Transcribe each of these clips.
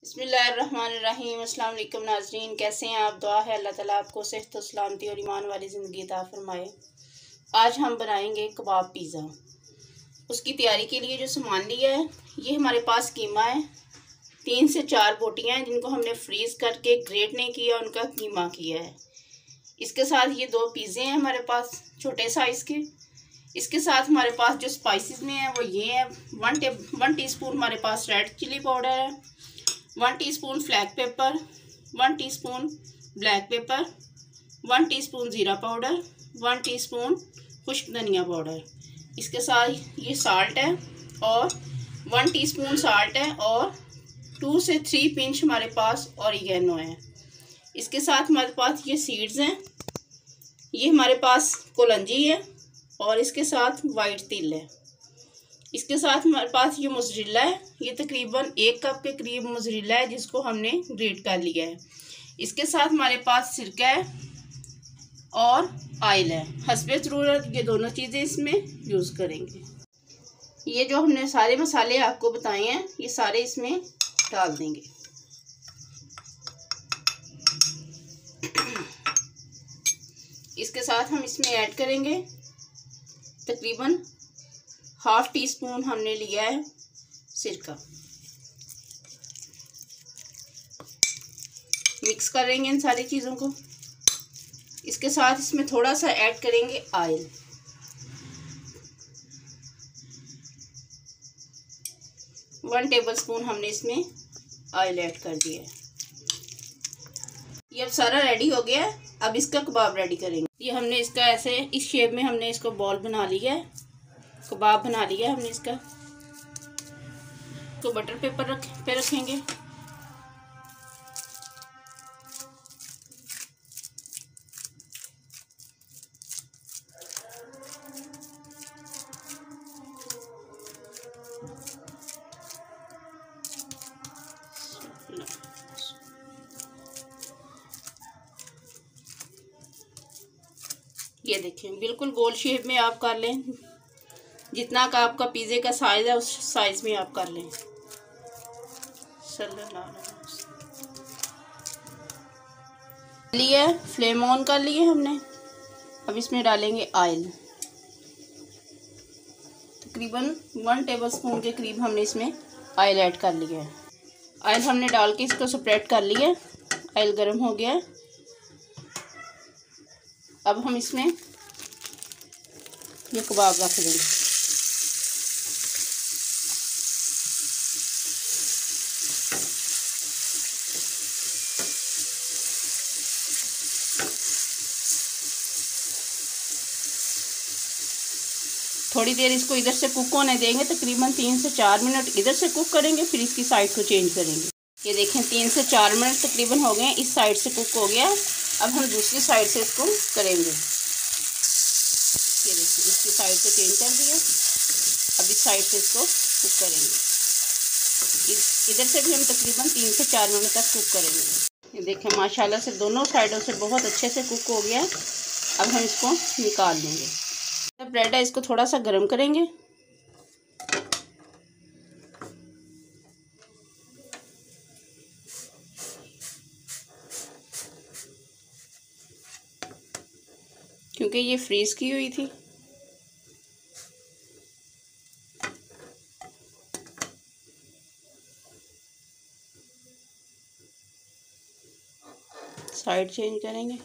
बिस्मिल्लाहिर्रहमानिर्रहीम। अस्सलाम वालेकुम नाज़रीन, कैसे हैं आप? दुआ है अल्लाह ताला आपको सेहत और सलामती और ईमान वाली ज़िंदगी अता फरमाए। आज हम बनाएंगे कबाब पिज़्ज़ा। उसकी तैयारी के लिए जो सामान लिया है, ये हमारे पास कीमा है। 3 से 4 बोटियाँ हैं जिनको हमने फ्रीज़ करके ग्रेट नहीं किया, उनका कीमा किया है। इसके साथ ये 2 पिज़्ज़े हैं हमारे पास छोटे साइज़ के। इसके साथ हमारे पास जो स्पाइसेस में है वो ये है। 1 टीस्पून हमारे पास रेड चिली पाउडर है, 1 teaspoon flake pepper, 1 teaspoon black pepper, 1 teaspoon ज़ीरा पाउडर, 1 टीस्पून खुश्क धनिया पाउडर। इसके साथ ये साल्ट है और 1 टीस्पून साल्ट है और 2 से 3 पिंच हमारे पास ऑरिगेनो है। इसके साथ हमारे पास ये सीड्स हैं, ये हमारे पास कोलंजी है और इसके साथ वाइट तिल है। इसके साथ हमारे पास ये मोज़रेला है, ये तकरीबन 1 कप के करीब मोज़रेला है जिसको हमने ग्रेट कर लिया है। इसके साथ हमारे पास सिरका है और ऑयल है। हस्बे ज़रूरत ये दोनों चीज़ें इसमें यूज़ करेंगे। ये जो हमने सारे मसाले आपको बताए हैं ये सारे इसमें डाल देंगे। इसके साथ हम इसमें ऐड करेंगे तकरीबन 1/2 टीस्पून हमने लिया है सिरका। मिक्स करेंगे इन सारी चीज़ों को। इसके साथ इसमें थोड़ा सा ऐड करेंगे ऑयल। वन टेबलस्पून हमने इसमें ऑयल ऐड कर दिया है। ये अब सारा रेडी हो गया है। अब इसका कबाब रेडी करेंगे। ये हमने इसका ऐसे इस शेप में हमने इसको बॉल बना लिया है, कबाब बना लिया हमने इसका। तो बटर पेपर पे रखेंगे। ये देखें बिल्कुल गोल शेप में आप कर लें, जितना का आपका पिज़्ज़े का साइज़ है उस साइज़ में आप कर लें। लिए फ्लेम ऑन कर लिए हमने। अब इसमें डालेंगे ऑयल। तकरीबन 1 टेबलस्पून के करीब हमने इसमें ऑयल ऐड कर लिया है। ऑयल हमने डाल के इसको स्प्रेड कर लिया है। ऑयल गर्म हो गया है। अब हम इसमें ये कबाब रख देंगे। थोड़ी देर इसको इधर से कुक होने देंगे, तकरीबन 3 से 4 मिनट इधर से कुक करेंगे, फिर इसकी साइड को चेंज करेंगे। ये देखें 3 से 4 मिनट तकरीबन हो गए, इस साइड से कुक हो गया। अब हम दूसरी साइड से इसको करेंगे। ये देखिए इसकी साइड को चेंज कर दिया। अब इस साइड से इसको कुक करेंगे। इधर से भी हम तकरीबन 3 से 4 मिनट तक कुक करेंगे। ये देखें माशाल्लाह से दोनों साइडों से बहुत अच्छे से कुक हो गया। अब हम इसको निकाल देंगे। ब्रेड है, इसको थोड़ा सा गर्म करेंगे। क्योंकि ये फ्रीज की हुई थी। साइड चेंज करेंगे।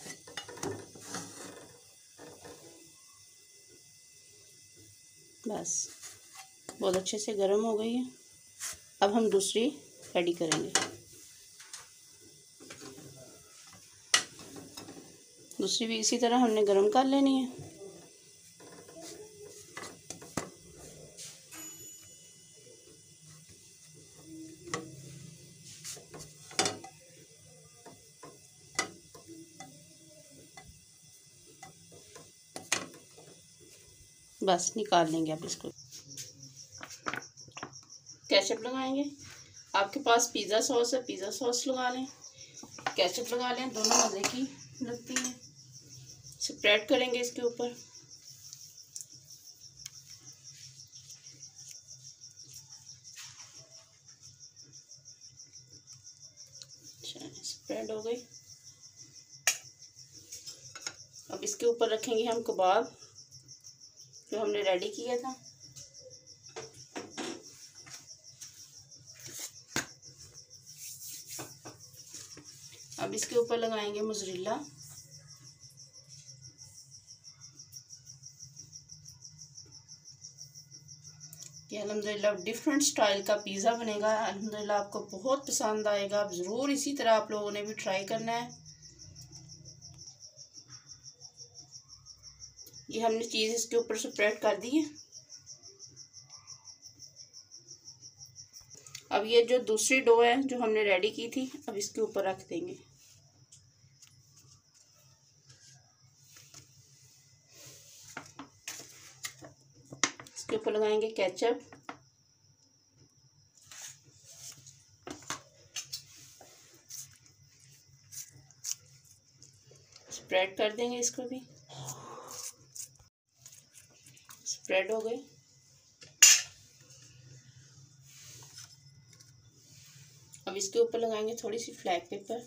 बस बहुत अच्छे से गर्म हो गई है। अब हम दूसरी रेडी करेंगे। दूसरी भी इसी तरह हमने गर्म कर लेनी है। बस निकाल लेंगे। अब इसको केचप लगाएंगे। आपके पास पिज़्ज़ा सॉस है, पिज़्ज़ा सॉस लगा लें, केचप लगा लें, दोनों मज़े की लगती हैं। स्प्रेड करेंगे इसके ऊपर। स्प्रेड हो गई। अब इसके ऊपर रखेंगे हम कबाब जो हमने रेडी किया था। अब इसके ऊपर लगाएंगे मोज़रेला। ये अल्हम्दुलिल्लाह डिफरेंट स्टाइल का पिज़्ज़ा बनेगा। अल्हम्दुलिल्लाह आपको बहुत पसंद आएगा। आप ज़रूर इसी तरह आप लोगों ने भी ट्राई करना है। ये हमने चीज़ इसके ऊपर स्प्रेड कर दी है। अब ये जो दूसरी डो है जो हमने रेडी की थी, अब इसके ऊपर रख देंगे। इसके ऊपर लगाएंगे केचप, स्प्रेड कर देंगे। इसको भी स्प्रेड हो गए। अब इसके ऊपर लगाएंगे थोड़ी सी फ्लैग पेपर।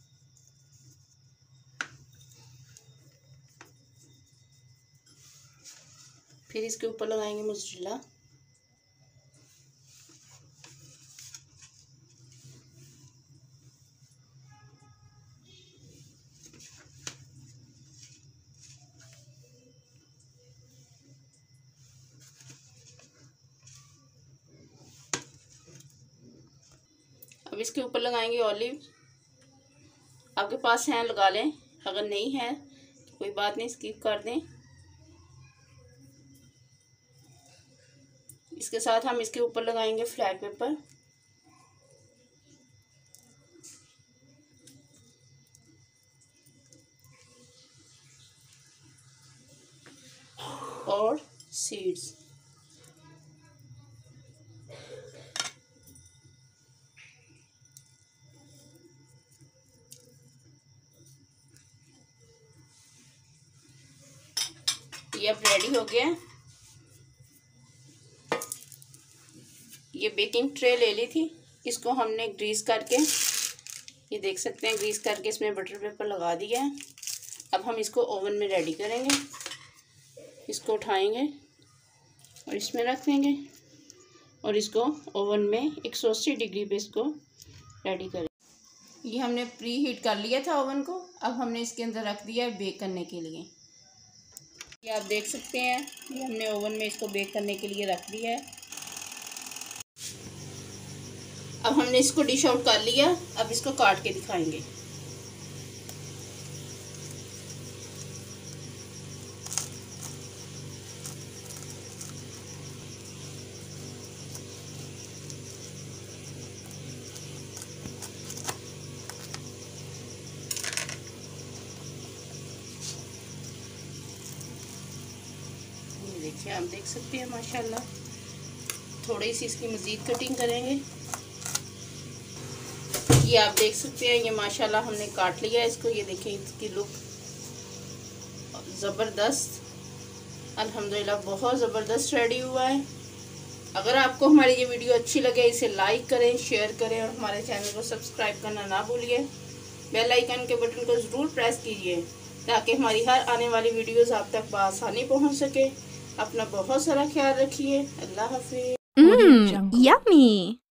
फिर इसके ऊपर लगाएंगे मोज़रेला। अब इसके ऊपर लगाएंगे ऑलिव। आपके पास हैं लगा लें, अगर नहीं है तो कोई बात नहीं, स्किप कर दें। इसके साथ हम इसके ऊपर लगाएंगे फ्लैग पेपर। और सीड्स। ये अब रेडी हो गया। ये बेकिंग ट्रे ले ली थी, इसको हमने ग्रीस करके, ये देख सकते हैं ग्रीस करके इसमें बटर पेपर लगा दिया है। अब हम इसको ओवन में रेडी करेंगे। इसको उठाएंगे और इसमें रख देंगे और इसको ओवन में 180 डिग्री पे इसको रेडी करें। ये हमने प्री हीट कर लिया था ओवन को। अब हमने इसके अंदर रख दिया है बेक करने के लिए। ये आप देख सकते हैं, ये हमने ओवन में इसको बेक करने के लिए रख दिया है। अब हमने इसको डिश आउट कर लिया। अब इसको काट के दिखाएंगे। देखिए, आप देख सकते हैं माशाल्लाह। थोड़ी सी इसकी मज़ीद कटिंग करेंगे। ये आप देख सकते हैं, ये माशाल्लाह हमने काट लिया है इसको। ये देखिए इसकी लुक ज़बरदस्त, अल्हम्दुलिल्लाह बहुत ज़बरदस्त रेडी हुआ है। अगर आपको हमारी ये वीडियो अच्छी लगे, इसे लाइक करें, शेयर करें और हमारे चैनल को सब्सक्राइब करना ना भूलिए। बेल आइकन के बटन को ज़रूर प्रेस कीजिए ताकि हमारी हर आने वाली वीडियोस आप तक बआसानी पहुंच सके। अपना बहुत सारा ख्याल रखिए। अल्लाह हाफिज़। Yummy!